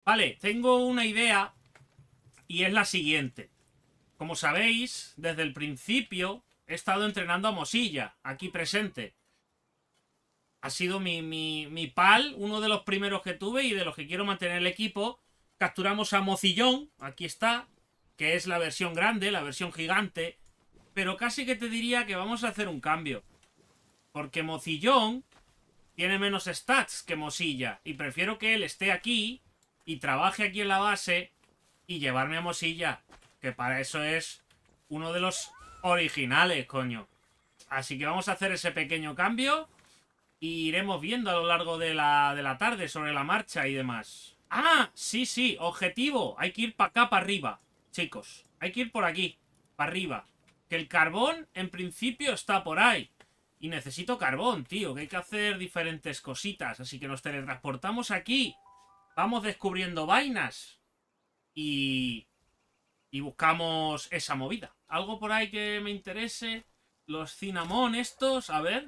Vale, tengo una idea y es la siguiente. Como sabéis, desde el principio he estado entrenando a Mosilla, aquí presente. Ha sido mi pal, uno de los primeros que tuve y de los que quiero mantener el equipo. Capturamos a Mocillón, aquí está, que es la versión grande, la versión gigante. Pero casi que te diría que vamos a hacer un cambio. Porque Mocillón tiene menos stats que Mosilla. Y prefiero que él esté aquí y trabaje aquí en la base y llevarme a Mosilla. Que para eso es uno de los originales, coño. Así que vamos a hacer ese pequeño cambio. Y iremos viendo a lo largo de la tarde sobre la marcha y demás. ¡Ah! Sí, sí, objetivo. Hay que ir para acá, para arriba, chicos. Hay que ir por aquí, para arriba. Que el carbón, en principio, está por ahí. Y necesito carbón, tío, que hay que hacer diferentes cositas. Así que nos teletransportamos aquí. Vamos descubriendo vainas. Y buscamos esa movida. Algo por ahí que me interese. Los cinnamon estos, a ver.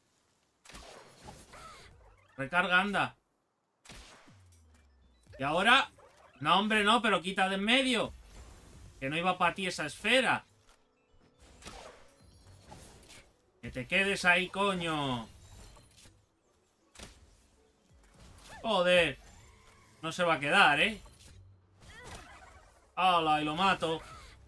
Recarga, anda. Y ahora... No, hombre, no, pero quita de en medio. Que no iba para ti esa esfera. Que te quedes ahí, coño. Joder. No se va a quedar, ¿eh? ¡Hala! Y lo mato.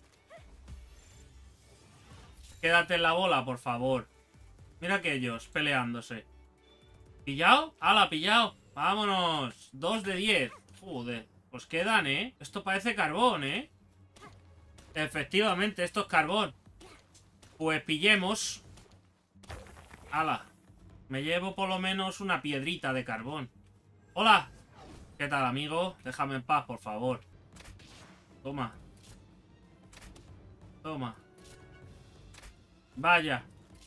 Quédate en la bola, por favor. Mira aquellos peleándose. ¿Pillado? ¡Hala, pillado! ¡Vámonos! 2 de 10. Joder. Pues quedan, ¿eh? Esto parece carbón, ¿eh? Efectivamente, esto es carbón. Pues pillemos. ¡Hala! Me llevo por lo menos una piedrita de carbón. ¡Hola! ¿Qué tal, amigo? Déjame en paz, por favor. Toma. Toma. Vaya.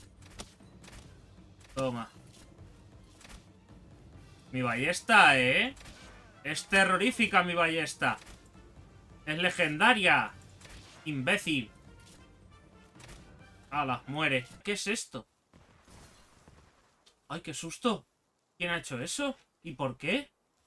Toma. Mi ballesta, ¿eh? Es terrorífica mi ballesta. Es legendaria. Imbécil. ¡Hala! Muere. ¿Qué es esto? ¡Ay, qué susto! ¿Quién ha hecho eso? ¿Y por qué?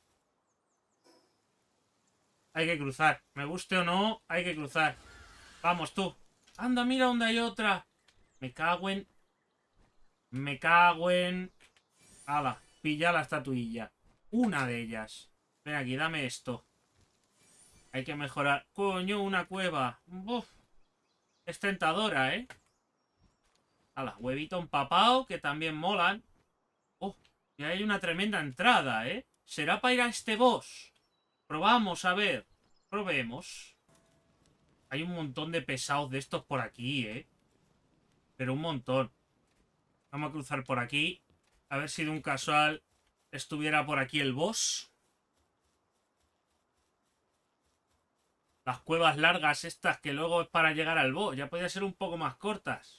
Hay que cruzar. Me guste o no, hay que cruzar. Vamos, tú. Anda, mira dónde hay otra. Me cago en... Me cago en... ¡Hala! Pilla la estatuilla. Una de ellas. Ven aquí, dame esto. Hay que mejorar. ¡Coño, una cueva! ¡Uf! Es tentadora, ¿eh? ¡Hala! Huevito empapado, que también molan. ¡Oh! Y hay una tremenda entrada, ¿eh? ¿Será para ir a este boss? Probamos, a ver. Probemos. Hay un montón de pesados de estos por aquí, ¿eh? Pero un montón. Vamos a cruzar por aquí. A ver si de un casual estuviera por aquí el boss. Las cuevas largas estas que luego es para llegar al boss. Ya podía ser un poco más cortas.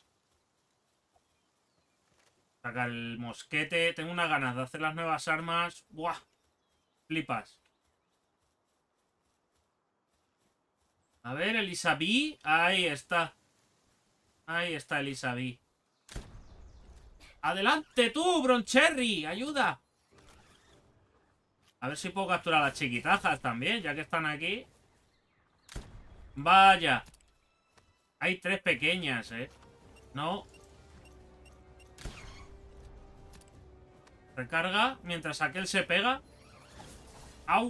Sacar el mosquete. Tengo unas ganas de hacer las nuevas armas. ¡Buah! Flipas. A ver, Elisabí. Ahí está. Ahí está Elisabí. ¡Adelante tú, Broncherry! ¡Ayuda! A ver si puedo capturar a las chiquitajas también, ya que están aquí. Vaya. Hay 3 pequeñas, ¿eh? No. Recarga mientras aquel se pega. ¡Au!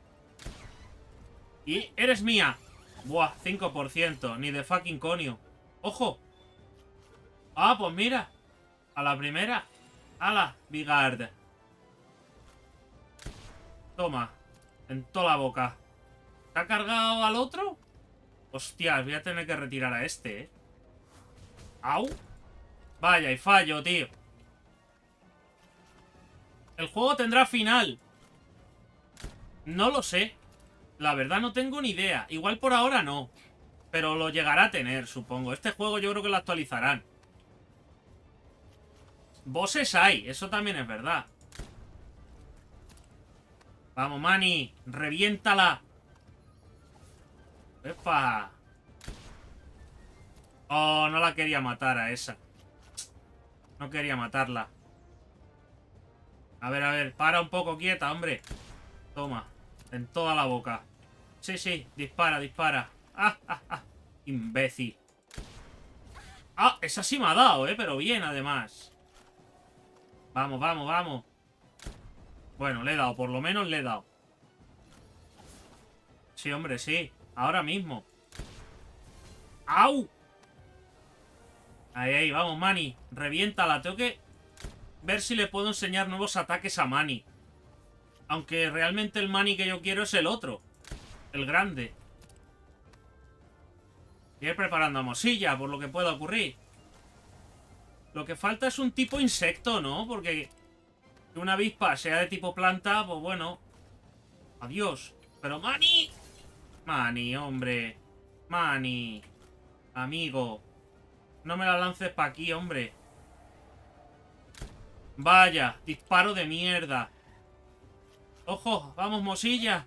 Y eres mía. Buah, 5%. Ni de fucking conio. ¡Ojo! Ah, pues mira. A la primera. ¡Hala! Bigard. Toma. En toda la boca. ¿Se ha cargado al otro? Hostias, voy a tener que retirar a este, ¿eh? ¡Au! Vaya, y fallo, tío. El juego tendrá final. No lo sé. La verdad no tengo ni idea. Igual por ahora no. Pero lo llegará a tener, supongo. Este juego yo creo que lo actualizarán. Bosses hay, eso también es verdad. Vamos, Manny. Reviéntala. ¡Epa! Oh, no la quería matar a esa. No quería matarla. A ver, para un poco quieta, hombre. Toma. En toda la boca. Sí, sí, dispara, dispara. ¡Ah, ah, ah! Imbécil. ¡Ah! Esa sí me ha dado, pero bien, además. Vamos, vamos, vamos. Bueno, le he dado, por lo menos le he dado. Sí, hombre, sí. Ahora mismo. ¡Au! Ahí, ahí, vamos, Manny. Reviéntala. Tengo que ver si le puedo enseñar nuevos ataques a Manny. Aunque realmente el Manny que yo quiero es el otro. El grande. Ir preparando a Mosilla, por lo que pueda ocurrir. Lo que falta es un tipo insecto, ¿no? Porque que una avispa sea de tipo planta, pues bueno. Adiós. Pero Manny. Manny, hombre. Manny. Amigo. No me la lances pa' aquí, hombre. Vaya, disparo de mierda. ¡Ojo! ¡Vamos, Mosilla!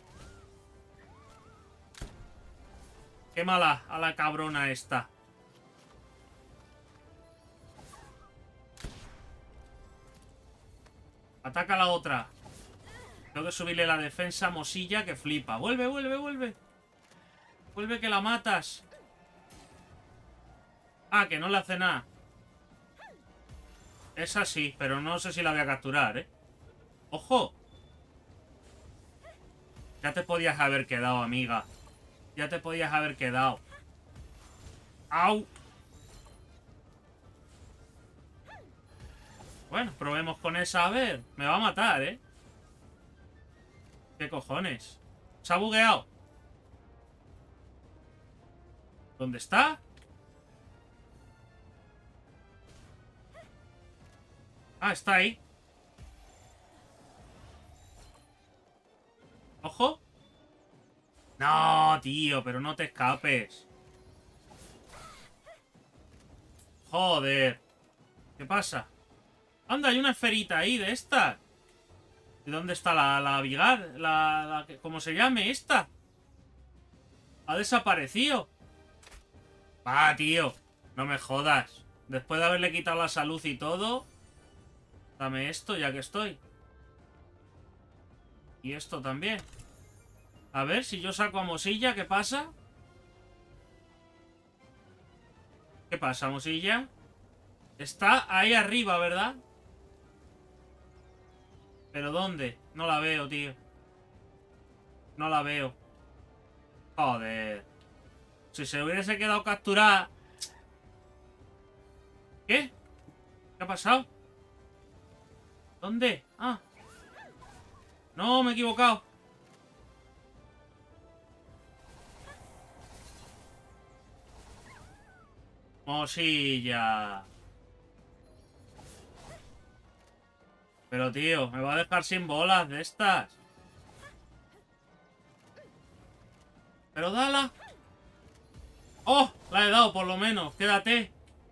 ¡Qué mala a la cabrona esta! Ataca a la otra. Tengo que subirle la defensa a Mosilla que flipa. ¡Vuelve, vuelve, vuelve! ¡Vuelve que la matas! Ah, que no le hace nada. Esa sí, pero no sé si la voy a capturar, ¿eh? ¡Ojo! Ya te podías haber quedado, amiga. Ya te podías haber quedado. ¡Au! Bueno, probemos con esa a ver. Me va a matar, ¿eh? ¿Qué cojones? Se ha bugueado. ¿Dónde está? Ah, está ahí. ¡Ojo! No, tío, pero no te escapes. Joder. ¿Qué pasa? Anda, hay una esferita ahí de esta. ¿Y dónde está la Vigar? ¿Cómo se llame esta? Ha desaparecido. Va, tío. No me jodas. Después de haberle quitado la salud y todo. Dame esto ya que estoy. Y esto también. A ver, si yo saco a Mosilla, ¿qué pasa? ¿Qué pasa, Mosilla? Está ahí arriba, ¿verdad? ¿Pero dónde? No la veo, tío. No la veo. Joder. Si se hubiese quedado capturada... ¿Qué? ¿Qué ha pasado? ¿Dónde? Ah. No, me he equivocado. Mosilla. Pero, tío, me va a dejar sin bolas de estas. Pero dala. ¡Oh! La he dado, por lo menos. Quédate.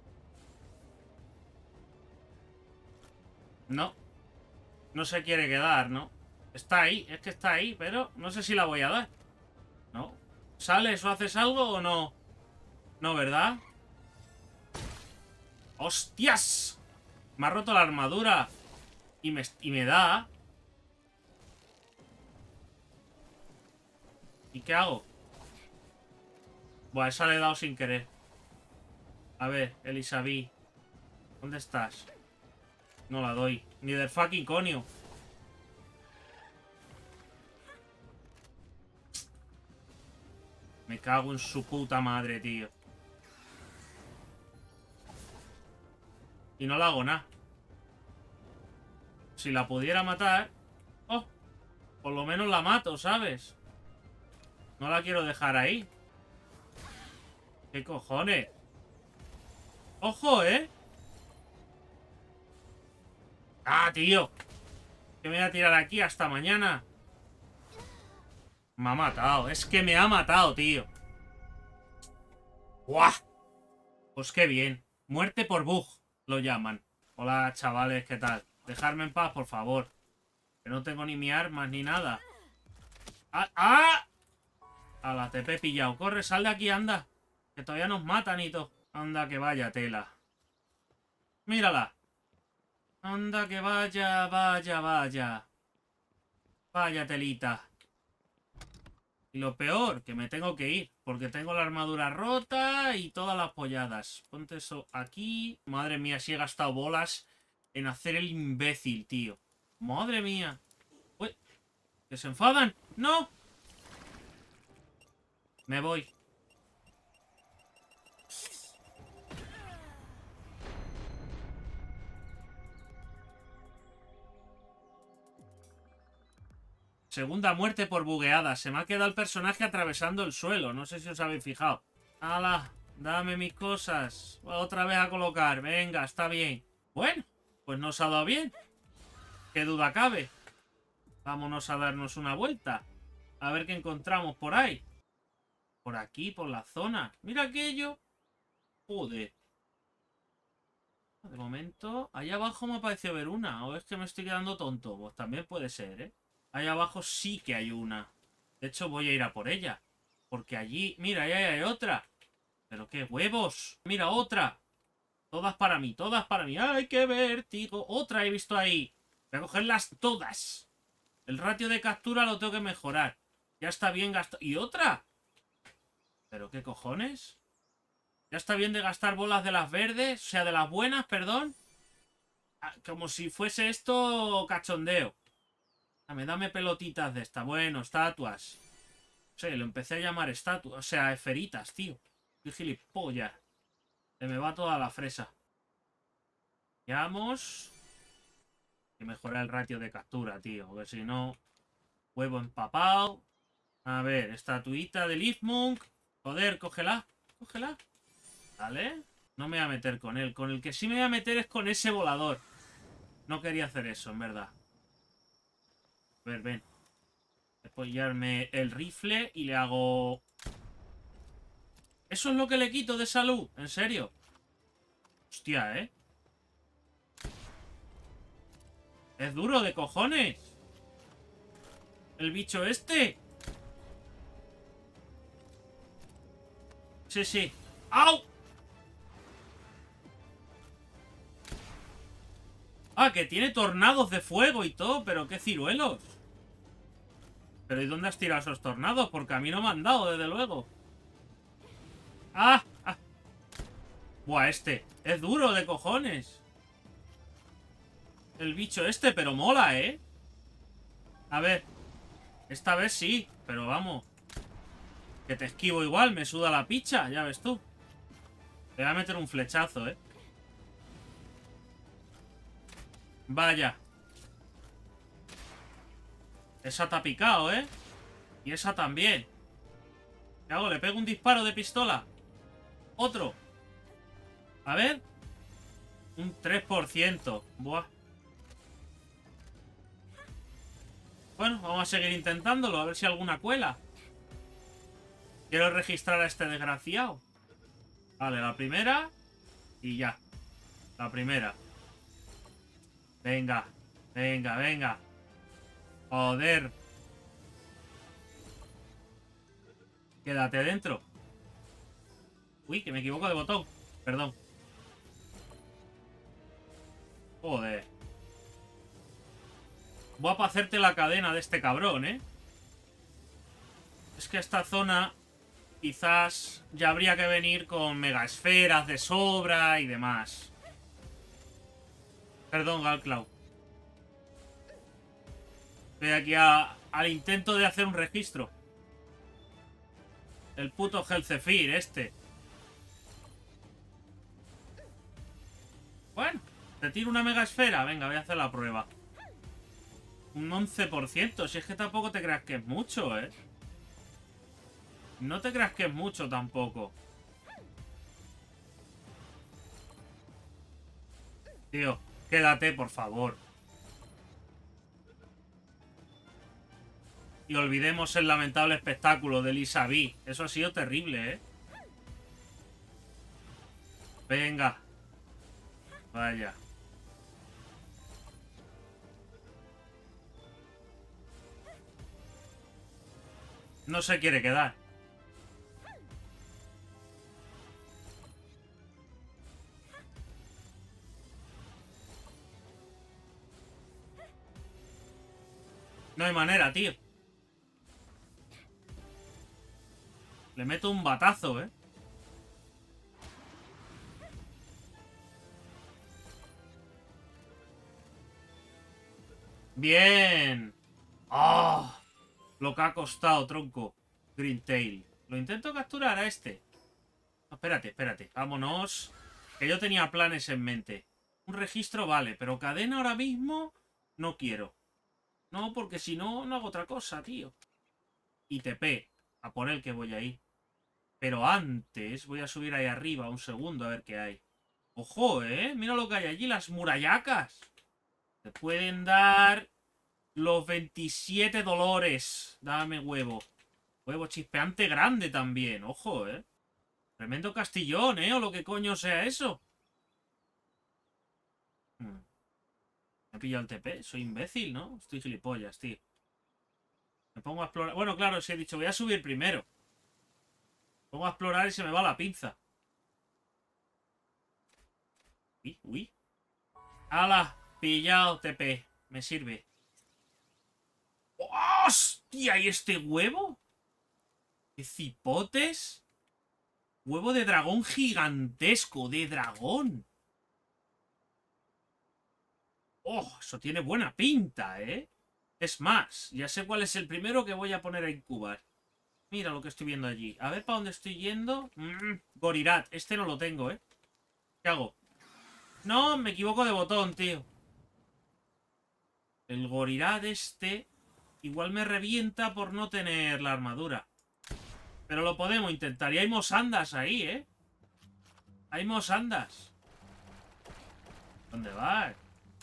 No. No se quiere quedar, ¿no? Está ahí. Es que está ahí, pero no sé si la voy a dar. ¿No? ¿Sales o haces algo o no? No, ¿verdad? ¡Hostias! Me ha roto la armadura. Y me da. ¿Y qué hago? Buah, esa le he dado sin querer. A ver, Elisabí. ¿Dónde estás? No la doy. Ni del fucking conio. Me cago en su puta madre, tío. Y no la hago nada. Si la pudiera matar... Oh, por lo menos la mato, ¿sabes? No la quiero dejar ahí. ¿Qué cojones? ¡Ojo, eh! ¡Ah, tío! Que me voy a tirar aquí hasta mañana. Me ha matado. Es que me ha matado, tío. ¡Buah! Pues qué bien. Muerte por bug, lo llaman. Hola, chavales, ¿qué tal? Dejadme en paz, por favor. Que no tengo ni mi armas ni nada. ¡Ah! ¡Ah! A la TP he pillado. Corre, sal de aquí, anda. Que todavía nos matan y todo. Anda, que vaya tela. Mírala. Anda, que vaya, vaya, vaya. Vaya telita. Y lo peor, que me tengo que ir, porque tengo la armadura rota y todas las polladas. Ponte eso aquí. Madre mía, si he gastado bolas en hacer el imbécil, tío. Madre mía. Uy, ¿que se enfadan? ¡No! Me voy. Segunda muerte por bugueada. Se me ha quedado el personaje atravesando el suelo. No sé si os habéis fijado. ¡Hala! Dame mis cosas. Otra vez a colocar. Venga, está bien. Bueno, pues nos ha dado bien. ¿Qué duda cabe? Vámonos a darnos una vuelta. A ver qué encontramos por ahí. Por aquí, por la zona. Mira aquello. Joder. De momento, ahí abajo me pareció ver una. ¿O es que me estoy quedando tonto? Pues también puede ser, ¿eh? Ahí abajo sí que hay una. De hecho, voy a ir a por ella. Porque allí... Mira, ahí hay otra. ¡Pero qué huevos! ¡Mira, otra! Todas para mí, todas para mí. ¡Ay, qué vértigo! Otra he visto ahí. Voy a cogerlas todas. El ratio de captura lo tengo que mejorar. Ya está bien gastado. ¿Y otra? ¿Pero qué cojones? Ya está bien de gastar bolas de las verdes. O sea, de las buenas, perdón. Como si fuese esto cachondeo. Dame pelotitas de esta. Bueno, estatuas. Sí, lo empecé a llamar estatuas. O sea, esferitas, tío. Qué gilipollas. Se me va toda la fresa. Veamos. Que mejora el ratio de captura, tío. Porque si no... Huevo empapado. A ver, estatuita de Leafmunk. Joder, cógela. Cógela. Vale. No me voy a meter con él. Con el que sí me voy a meter es con ese volador. No quería hacer eso, en verdad. A ver, ven. Apoyarme el rifle y le hago... ¿Eso es lo que le quito de salud? ¿En serio? Hostia, ¿eh? Es duro de cojones. El bicho este. Sí, sí. ¡Au! Ah, que tiene tornados de fuego y todo. Pero qué ciruelos. Pero ¿y dónde has tirado esos tornados? Porque a mí no me han dado, desde luego. ¡Ah! ¡Ah! Buah, este. Es duro de cojones. El bicho este, pero mola, ¿eh? A ver. Esta vez sí, pero vamos. Que te esquivo igual, me suda la picha, ya ves tú. Te voy a meter un flechazo, ¿eh? Vaya. Esa te ha picado, ¿eh? Y esa también. ¿Qué hago? ¿Le pego un disparo de pistola? Otro. A ver. Un 3%. Buah. Bueno, vamos a seguir intentándolo. A ver si alguna cuela. Quiero registrar a este desgraciado. Vale, la primera. Y ya. La primera. Venga. Venga, venga. Joder. Quédate dentro. Uy, que me equivoco de botón. Perdón. Joder. Voy a hacerte la cadena de este cabrón, ¿eh? Es que esta zona quizás ya habría que venir con mega esferas de sobra y demás. Perdón, Galclaw. Estoy aquí al intento de hacer un registro. El puto Helzefir este. Bueno, te tiro una mega esfera. Venga, voy a hacer la prueba. Un 11%. Si es que tampoco te creas que es mucho, ¿eh? No te creas que es mucho tampoco. Tío, quédate, por favor. Y olvidemos el lamentable espectáculo de Lisa B. Eso ha sido terrible, ¿eh? Venga. Vaya. No se quiere quedar. No hay manera, tío. Le meto un batazo, ¿eh? ¡Bien! ¡Ah! Lo que ha costado, tronco. Greentail. Lo intento capturar a este. No, espérate, espérate. Vámonos. Que yo tenía planes en mente. Un registro vale, pero cadena ahora mismo no quiero. No, porque si no, no hago otra cosa, tío. Y TP. A por el que voy ahí. Pero antes voy a subir ahí arriba un segundo a ver qué hay. ¡Ojo, mira lo que hay allí, las murallacas! Te pueden dar los 27 dolores. Dame huevo. Huevo chispeante grande también. Ojo, tremendo castillón, o lo que coño sea eso. Me he pillado el TP. Soy imbécil, ¿no? Estoy gilipollas, tío. Me pongo a explorar. Bueno, claro, si he dicho, voy a subir primero. Me pongo a explorar y se me va la pinza. Uy, uy. ¡Hala! Pillado TP. Me sirve. ¡Hostia! ¿Y este huevo? ¿Qué cipotes? Huevo de dragón gigantesco. ¡De dragón! ¡Oh! Eso tiene buena pinta, ¿eh? Es más, ya sé cuál es el primero que voy a poner a incubar. Mira lo que estoy viendo allí. A ver para dónde estoy yendo. Gorirat. Este no lo tengo, ¿eh? ¿Qué hago? No, me equivoco de botón, tío. El Gorirat este igual me revienta por no tener la armadura. Pero lo podemos intentar. Y hay mosandas ahí, ¿eh? Hay mosandas. ¿Dónde vas?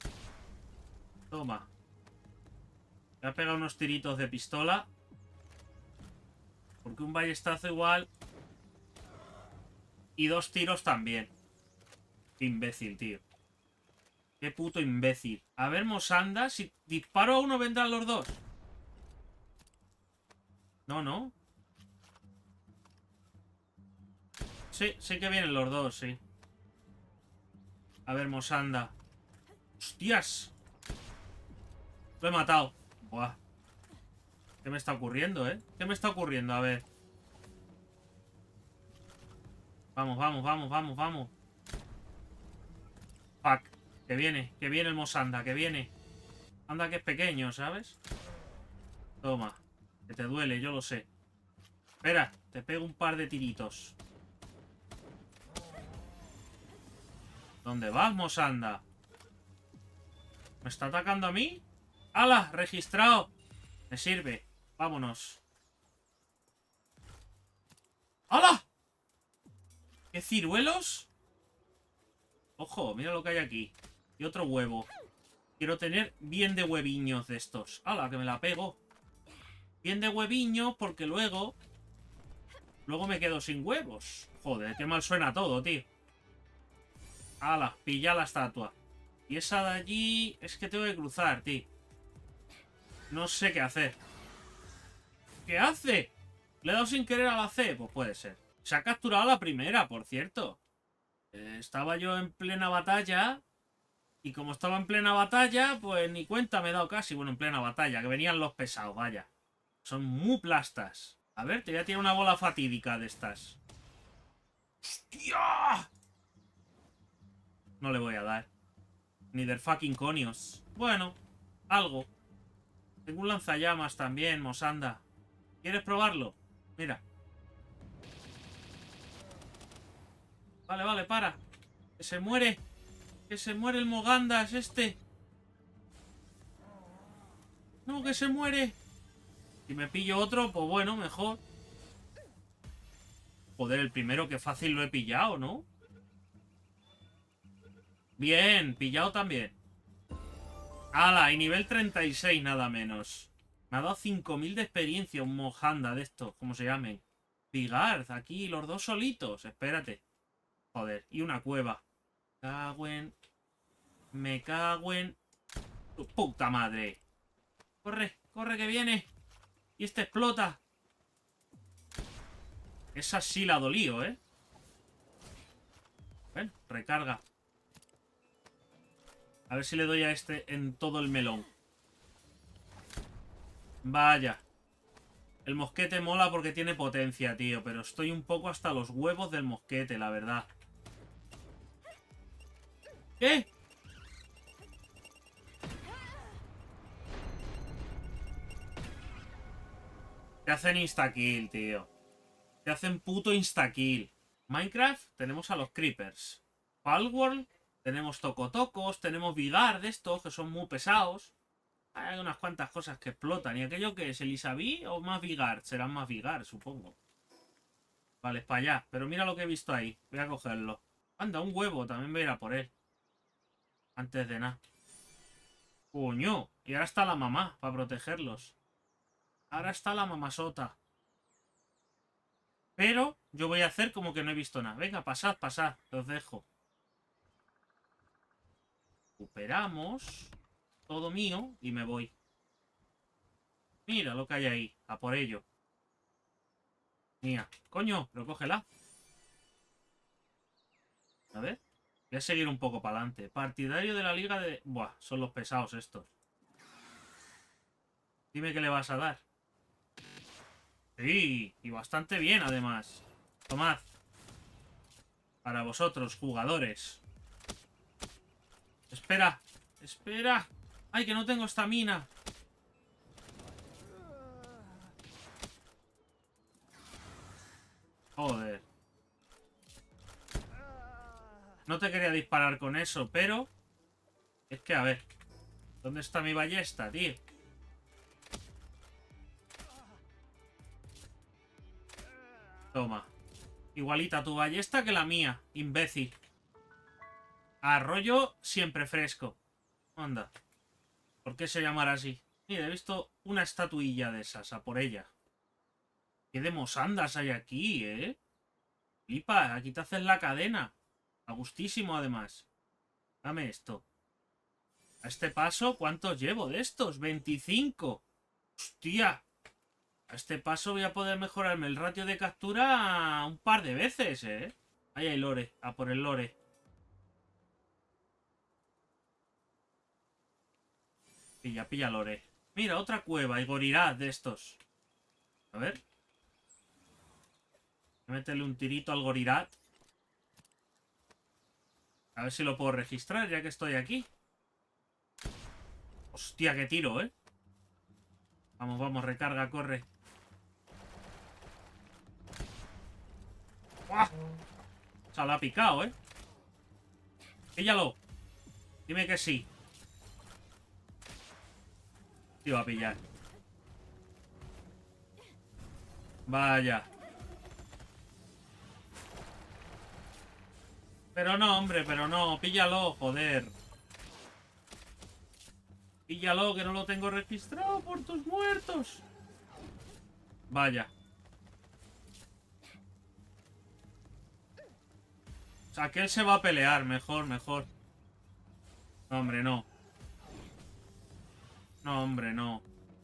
Toma. Me ha pegado unos tiritos de pistola. Porque un ballestazo igual. Y 2 tiros también. Qué imbécil, tío. Qué puto imbécil. A ver, Mosanda, si disparo a uno vendrán los dos. No, no. Sí, sí que vienen los dos, sí. A ver, Mosanda. ¡Hostias! Lo he matado. Buah. ¿Qué me está ocurriendo, ¿Qué me está ocurriendo? A ver. Vamos, vamos, vamos, vamos, vamos. Fuck. Que viene el Mosanda, que viene. Anda que es pequeño, ¿sabes? Toma. Que te duele, yo lo sé. Espera, te pego un par de tiritos. ¿Dónde vas, Mosanda? ¿Me está atacando a mí? ¡Hala! ¡Registrado! Me sirve. Vámonos. ¡Hala! ¿Qué ciruelos? Ojo, mira lo que hay aquí. Y otro huevo. Quiero tener bien de hueviños de estos. ¡Hala! Que me la pego. Bien de hueviños porque luego me quedo sin huevos. Joder, qué mal suena todo, tío. ¡Hala! Pilla la estatua. Y esa de allí es que tengo que cruzar, tío. No sé qué hacer. ¿Qué hace? ¿Le he dado sin querer a la C? Pues puede ser. Se ha capturado la primera, por cierto. Estaba yo en plena batalla. Y como estaba en plena batalla, pues ni cuenta me he dado casi. Bueno, en plena batalla, que venían los pesados, vaya. Son muy plastas. A ver, te voy a tirar una bola fatídica de estas. ¡Hostia! No le voy a dar. Ni del fucking conios. Bueno, algo. Tengo un lanzallamas también, Mosanda. ¿Quieres probarlo? Mira. Vale, vale, para. Que se muere. Que se muere el Mogandas este. No, que se muere. Si me pillo otro, pues bueno, mejor. Joder, el primero, que fácil lo he pillado, ¿no? Bien, pillado también. ¡Hala! Y nivel 36 nada menos. Me ha dado 5000 de experiencia un Mojanda de estos, como se llamen. Pigarz, aquí, los dos solitos. Espérate. Joder, y una cueva. Me cago en... tu puta madre. Corre, corre que viene. Y este explota. Esa sí la dolío, ¿eh? Ven, recarga. A ver si le doy a este en todo el melón. Vaya. El mosquete mola porque tiene potencia, tío. Pero estoy un poco hasta los huevos del mosquete, la verdad. ¿Qué? Te hacen insta-kill, tío. Te hacen puto insta-kill. Minecraft, tenemos a los creepers. Palworld, tenemos tocotocos, tenemos Vigard de estos, que son muy pesados. Hay unas cuantas cosas que explotan. ¿Y aquello que es? ¿Elisabí o más Vigard? Serán más Vigard, supongo. Vale, es para allá. Pero mira lo que he visto ahí. Voy a cogerlo. Anda, un huevo. También voy a ir a por él. Antes de nada. ¡Coño! Y ahora está la mamá para protegerlos. Ahora está la mamasota. Pero yo voy a hacer como que no he visto nada. Venga, pasad, pasad. Los dejo. Recuperamos. Todo mío. Y me voy. Mira lo que hay ahí. A por ello. Mía. Coño, pero cógela. A ver. Voy a seguir un poco para adelante. Partidario de la liga de... Buah, son los pesados estos. Dime qué le vas a dar. Sí, y bastante bien además. Tomad. Para vosotros, jugadores. Espera, espera. Ay, que no tengo estamina. Joder. No te quería disparar con eso, pero... Es que, a ver. ¿Dónde está mi ballesta, tío? Toma. Igualita tu ballesta que la mía, imbécil. Arroyo siempre fresco. Anda. ¿Por qué se llamará así? Mira, he visto una estatuilla de esas, a por ella. ¿Qué de mosandas hay aquí, eh? Flipa, aquí te haces la cadena. A gustísimo, además. Dame esto. A este paso, ¿cuántos llevo de estos? 25. ¡Hostia! A este paso voy a poder mejorarme el ratio de captura un par de veces, ¿eh? Ahí hay lore. A por el lore. Pilla, pilla lore. Mira, otra cueva y gorirá de estos. A ver. Métele un tirito al gorirat. A ver si lo puedo registrar ya que estoy aquí. Hostia, qué tiro, ¿eh? Vamos, vamos, recarga, corre. ¡Buah! Se la ha picado, ¿eh? Píllalo. Dime que sí. Te iba a pillar. Vaya. Pero no, hombre, pero no. Píllalo, joder. Píllalo, que no lo tengo registrado por tus muertos. Vaya. O sea, que él se va a pelear. Mejor, mejor. No, hombre, no. No, hombre, no.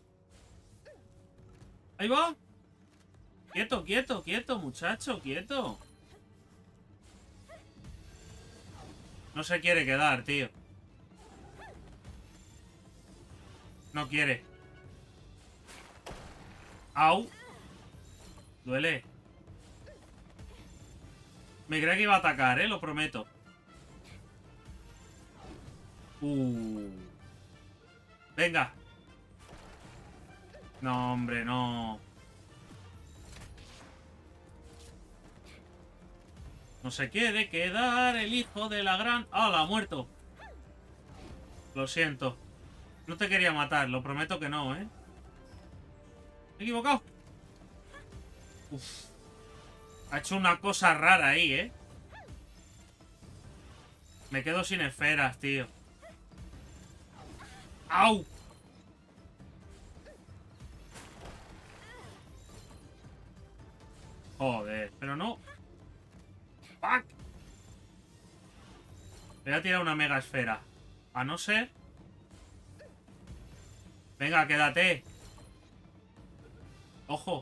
Ahí va. Quieto, quieto, quieto, muchacho, quieto. No se quiere quedar, tío. No quiere. Au. Duele. Me creía que iba a atacar, lo prometo. Venga. No, hombre, no. No se quiere quedar el hijo de la gran... ¡Ah, la ha muerto! Lo siento. No te quería matar, lo prometo que no, ¿eh? Me he equivocado. Uf. Ha hecho una cosa rara ahí, ¿eh? Me quedo sin esferas, tío. ¡Au! Joder, pero no. ¡Fuck! Voy a tirar una mega esfera. A no ser... Venga, quédate. Ojo.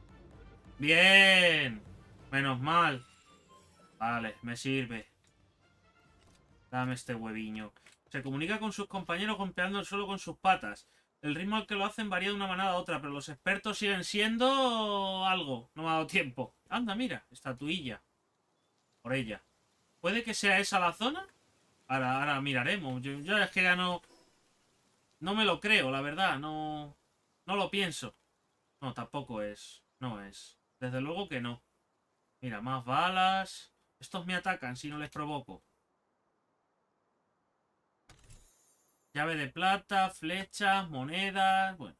Bien. Menos mal. Vale, me sirve. Dame este hueviño. Se comunica con sus compañeros golpeando el suelo con sus patas. El ritmo al que lo hacen varía de una manera a otra, pero los expertos siguen siendo algo. No me ha dado tiempo. Anda, mira, estatuilla. Por ella. ¿Puede que sea esa la zona? Ahora miraremos. Yo es que ya no... No me lo creo, la verdad. No... No lo pienso. No, tampoco es. No es. Desde luego que no. Mira, más balas. Estos me atacan si no les provoco. Llave de plata, flechas, monedas... Bueno,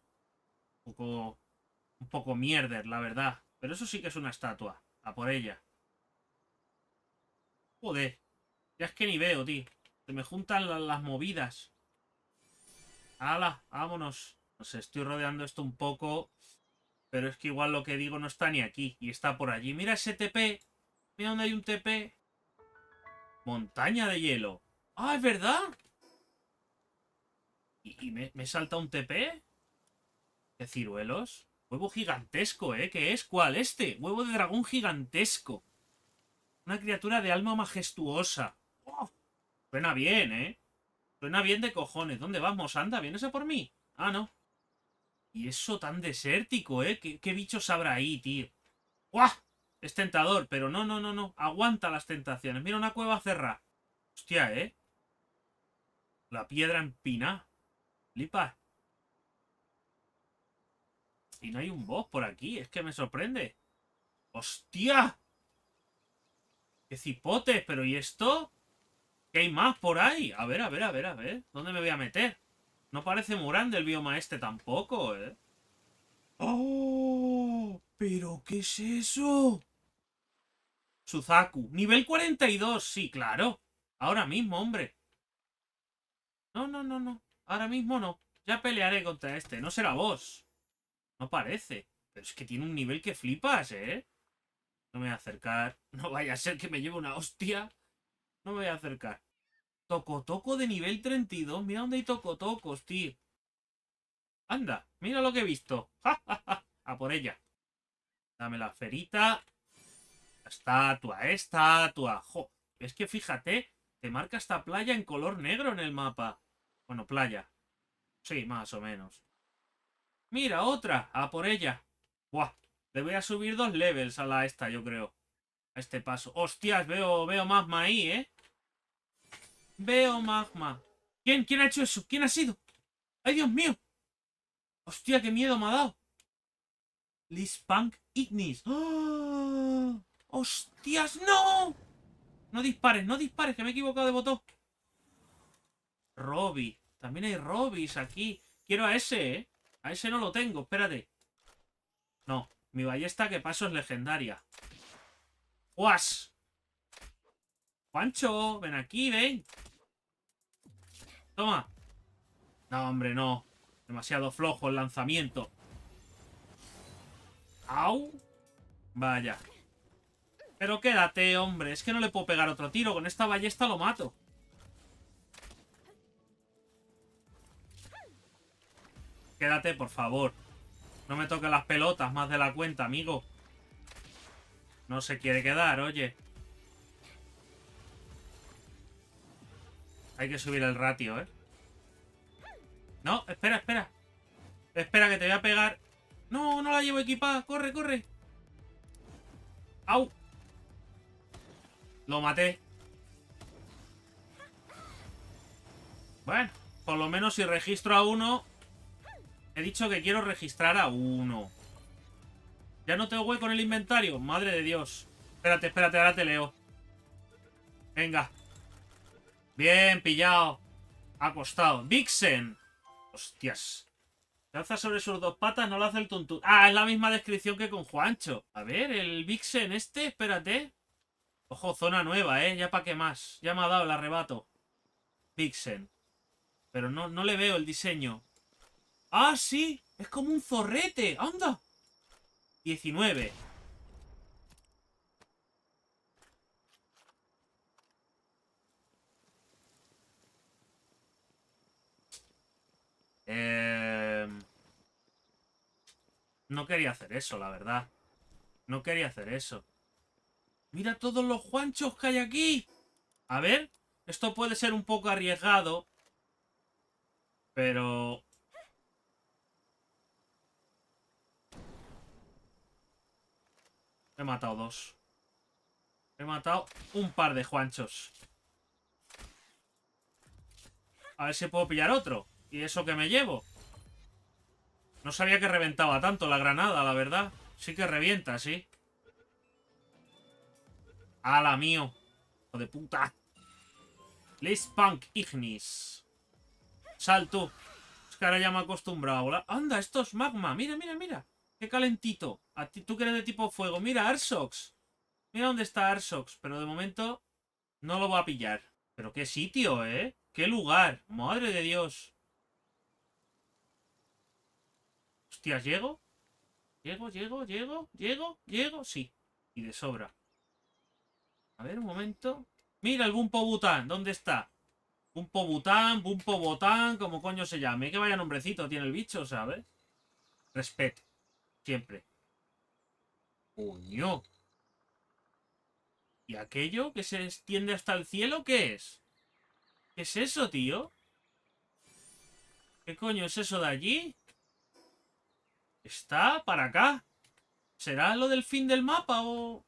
un poco mierder, la verdad. Pero eso sí que es una estatua. A por ella. Joder. Ya es que ni veo, tío. Se me juntan las movidas. ¡Hala! Vámonos. No sé, estoy rodeando esto un poco. Pero es que igual lo que digo no está ni aquí. Y está por allí. Mira ese TP. Mira dónde hay un TP. Montaña de hielo. ¡Ah, es verdad! ¿Y me salta un TP? ¿Qué ciruelos? Huevo gigantesco, ¿eh? ¿Qué es? ¿Cuál? Este. Huevo de dragón gigantesco. Una criatura de alma majestuosa. ¡Oh! Suena bien, ¿eh? Suena bien de cojones. ¿Dónde vamos? Anda, ¿vienes a por mí? Ah, no. Y eso tan desértico, ¿eh? ¿Qué bichos habrá ahí, tío? ¡Guau! Es tentador, pero no, no, no, no. Aguanta las tentaciones. Mira una cueva cerrada. Hostia, ¿eh? La piedra empinada. Flipa. Y no hay un boss por aquí. Es que me sorprende. ¡Hostia! ¡Qué cipotes! ¿Pero y esto? ¿Qué hay más por ahí? A ver, a ver, a ver, a ver. ¿Dónde me voy a meter? No parece muy grande el bioma este tampoco, ¿eh? ¡Oh! ¿Pero qué es eso? Suzaku. Nivel 42. Sí, claro. Ahora mismo, hombre. No, no, no, no. Ahora mismo no. Ya pelearé contra este. No será boss. No parece. Pero es que tiene un nivel que flipas, ¿eh? No me voy a acercar. No vaya a ser que me lleve una hostia. No me voy a acercar. Tocotoco de nivel 32. Mira dónde hay tocotocos, tío. Anda, mira lo que he visto. ¡Ja, ja, ja! A por ella. Dame la ferita. Estatua, estatua. Jo, es que fíjate, te marca esta playa en color negro en el mapa. Bueno, playa. Sí, más o menos. Mira, otra. A por ella. Buah. Le voy a subir 2 levels a la esta, yo creo. A este paso. Hostias, veo magma ahí, ¿eh? Veo magma. ¿Quién ha hecho eso? ¿Quién ha sido? ¡Ay, Dios mío! Hostia, qué miedo me ha dado. Lispunk Ignis. ¡Oh! ¡Hostias, no! No dispares, no dispares, que me he equivocado de botón. Robbie. También hay Robbies aquí. Quiero a ese, ¿eh? A ese no lo tengo, espérate. No, mi ballesta que paso es legendaria. ¡Guas! Juancho, ven aquí, ven. Toma. No, hombre, no. Demasiado flojo el lanzamiento. ¡Au! Vaya. Pero quédate, hombre. Es que no le puedo pegar otro tiro. Con esta ballesta lo mato. Quédate, por favor. No me toques las pelotas más de la cuenta, amigo. No se quiere quedar, oye. Hay que subir el ratio, ¿eh? No, espera, espera. Espera, que te voy a pegar. No, no la llevo equipada. Corre, corre. ¡Au! Lo maté. Bueno, por lo menos si registro a uno... He dicho que quiero registrar a uno. ¿Ya no tengo hueco en el inventario? Madre de Dios. Espérate, espérate, ahora te leo. Venga. Bien, pillado. Acostado. Vixen. Hostias. Se alza sobre sus 2 patas, no lo hace el tuntún. Ah, es la misma descripción que con Juancho. A ver, el Vixen este, espérate. Ojo, zona nueva, ¿eh? Ya para qué más. Ya me ha dado el arrebato. Vixen. Pero no le veo el diseño. ¡Ah, sí! Es como un zorrete. ¡Anda! 19. No quería hacer eso, la verdad. No quería hacer eso. ¡Mira todos los Juanchos que hay aquí! A ver, esto puede ser un poco arriesgado. Pero... He matado 2. He matado un par de Juanchos. A ver si puedo pillar otro. ¿Y eso que me llevo? No sabía que reventaba tanto la granada, la verdad. Sí que revienta, sí. ¡Hala, mío! ¡Hijo de puta! Punk Ignis. Sal tú. Es que ahora ya me he acostumbrado a volar. ¡Anda! Esto es magma. Mira, mira, mira. ¡Qué calentito! A ti, tú que eres de tipo fuego. Mira, Arsox. Mira dónde está Arsox. Pero de momento no lo voy a pillar. Pero qué sitio, ¿eh? ¡Qué lugar! ¡Madre de Dios! Hostias, ¿llego? ¿Llego? Sí. Y de sobra. A ver, un momento. Mira el Bumpo Bután. ¿Dónde está? Bumpo Botán, como coño se llame. Que vaya nombrecito tiene el bicho, ¿sabes? Respeto. Siempre. Coño. ¿Y aquello que se extiende hasta el cielo qué es? ¿Qué es eso, tío? ¿Qué coño es eso de allí? Está para acá. ¿Será lo del fin del mapa o...?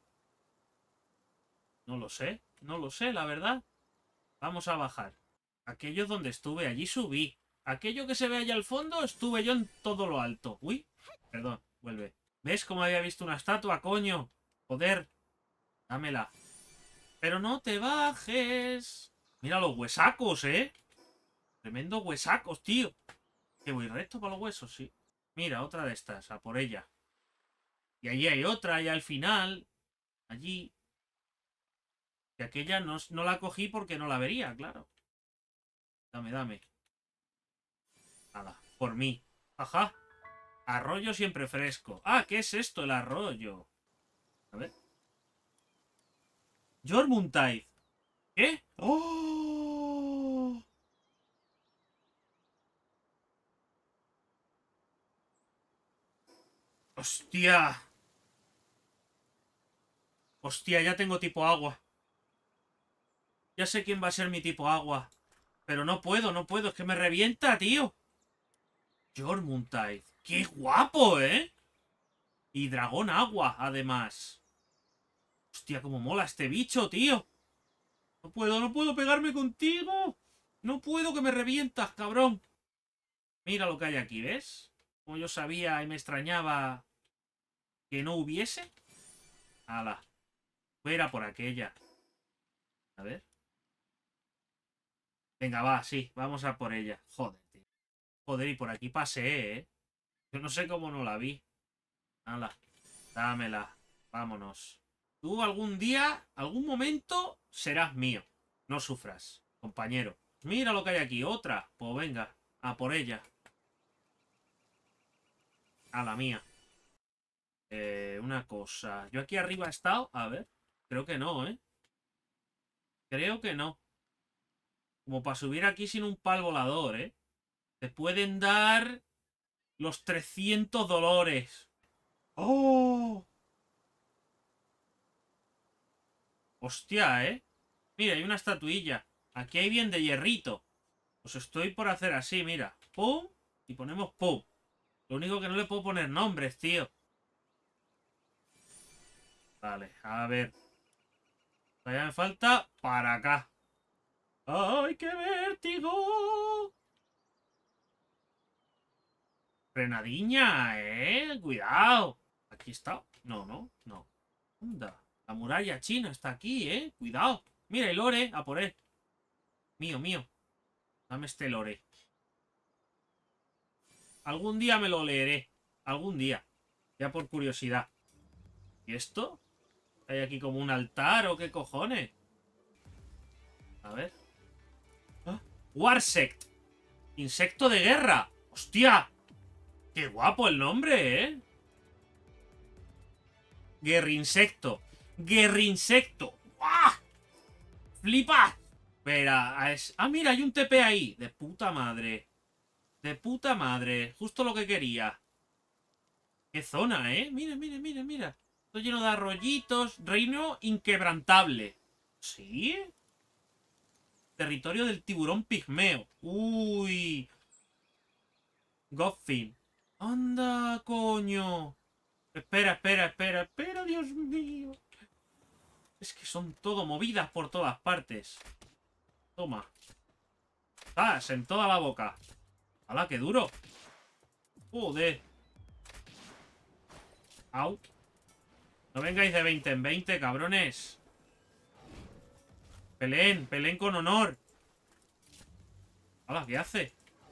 No lo sé. No lo sé, la verdad. Vamos a bajar. Aquello es donde estuve. Allí subí. Aquello que se ve allá al fondo, estuve yo en todo lo alto. Uy. Perdón. Vuelve. ¿Ves cómo había visto una estatua, coño? Joder. Dámela. Pero no te bajes. Mira los huesacos, ¿eh? Tremendo huesacos, tío. Que voy recto para los huesos, sí. Mira, otra de estas. A por ella. Y allí hay otra, y al final. Allí. Y aquella no la cogí porque no la vería, claro. Dame, dame. Nada, por mí. Ajá. Arroyo siempre fresco. Ah, ¿qué es esto, el arroyo? A ver. Jormuntide. ¿Qué? ¡Oh! ¡Hostia! Hostia, ya tengo tipo agua. Ya sé quién va a ser mi tipo agua. Pero no puedo, no puedo. Es que me revienta, tío. Jormuntide. ¡Qué guapo, eh! Y dragón agua, además. Hostia, cómo mola este bicho, tío. No puedo pegarme contigo. No puedo, que me revientas, cabrón. Mira lo que hay aquí, ¿ves? Como yo sabía y me extrañaba que no hubiese. Ala. Fuera por aquella. A ver. Venga, va, sí. Vamos a por ella. Joder, tío. Joder, y por aquí pasé, ¿eh? Yo no sé cómo no la vi. Ala. Dámela. Vámonos. Tú algún día, algún momento, serás mío. No sufras, compañero. Mira lo que hay aquí. Otra. Pues venga. A por ella. A la mía. Una cosa. Yo aquí arriba he estado. A ver. Creo que no, ¿eh? Creo que no. Como para subir aquí sin un pal volador, ¿eh? Te pueden dar los 300 dolores. ¡Oh! Hostia, ¿eh? Mira, hay una estatuilla. Aquí hay bien de hierrito. Pues estoy por hacer así, mira. Pum. Y ponemos pum. Lo único que no le puedo poner nombres, tío. Vale, a ver. Todavía me falta para acá. ¡Ay, qué vértigo! Frenadiña, Cuidado. Aquí está. No, no, no. Anda. La muralla china está aquí, Cuidado. Mira el lore. A por él. Mío, mío. Dame este lore. Algún día me lo leeré. Algún día. Ya por curiosidad. ¿Y esto? ¿Hay aquí como un altar o qué cojones? A ver. ¿Ah? Warsect. Insecto de guerra. ¡Hostia! ¡Qué guapo el nombre, eh! Guerrinsecto. Guerrinsecto. ¡Ah! ¡Flipa! Espera. Ah, mira, hay un TP ahí. De puta madre. De puta madre. Justo lo que quería. ¡Qué zona, eh! Mira, mira, mira, mira. Estoy lleno de arroyitos. Reino inquebrantable. ¿Sí? Territorio del tiburón pigmeo. Uy. Goffin. Anda, coño. Espera, espera, espera, espera. Dios mío! Es que son todo movidas por todas partes. Toma. ¡Zas! En toda la boca. ¡Hala, qué duro! ¡Joder! ¡Au! No vengáis de 20 en 20, cabrones. Peleen, peleen con honor. ¡Hala! ¿Qué hace?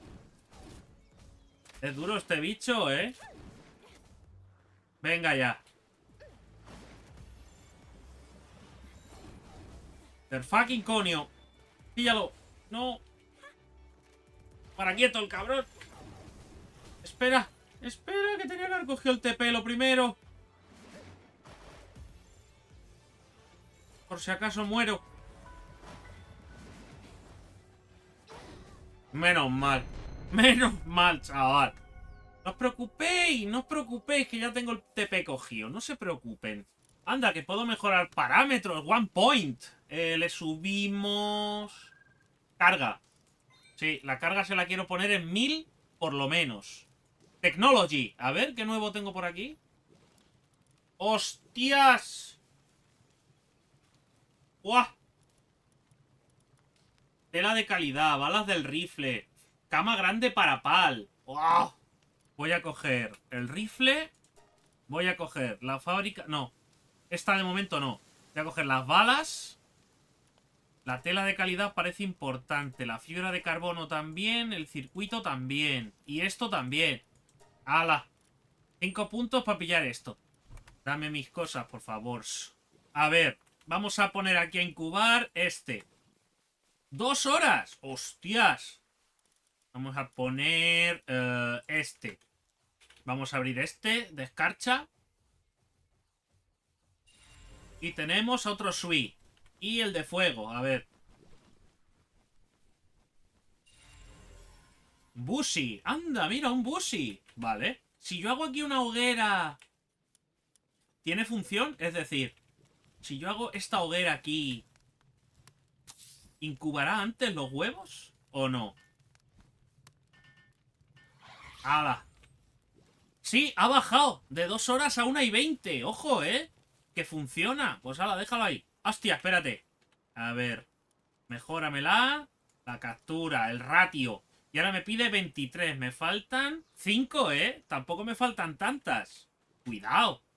Es duro este bicho, ¿eh? Venga ya. El fucking conio. Píllalo. No. Para quieto el cabrón. Espera. Espera, que tenía que haber cogido el TP lo primero. Por si acaso muero. Menos mal. Menos mal, chaval. No os preocupéis, que ya tengo el TP cogido. No se preocupen. Anda, que puedo mejorar parámetros. One point. Le subimos... Carga. Sí, la carga se la quiero poner en 1000 por lo menos. Technology. A ver, ¿qué nuevo tengo por aquí? ¡Hostias! ¡Guau! Tela de calidad, balas del rifle. Cama grande para pal. ¡Wow! Voy a coger el rifle. Voy a coger la fábrica... No. Esta de momento no. Voy a coger las balas. La tela de calidad parece importante. La fibra de carbono también. El circuito también. Y esto también. ¡Hala! 5 puntos para pillar esto. Dame mis cosas, por favor. A ver. Vamos a poner aquí a incubar este. 2 horas. ¡Hostias! Vamos a poner este. Vamos a abrir este de escarcha. Y tenemos otro Sui. Y el de fuego, a ver. Bushi. Anda, mira, un Bushi. Vale. Si yo hago aquí una hoguera... ¿Tiene función? Es decir, si yo hago esta hoguera aquí... ¿Incubará antes los huevos? ¿O no? ¡Hala! Sí, ha bajado de 2 horas a 1:20. ¡Ojo, que funciona! Pues hala, déjalo ahí. ¡Hostia, espérate! A ver. Mejóramela. La captura, el ratio. Y ahora me pide 23. Me faltan 5, Tampoco me faltan tantas. Cuidado.